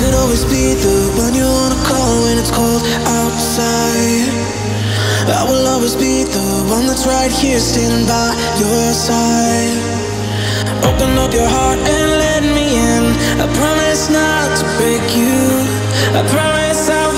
could always be the one you wanna call when it's cold outside. I will always be the one that's right here standing by your side. Open up your heart and let me in. I promise not to break you. I promise I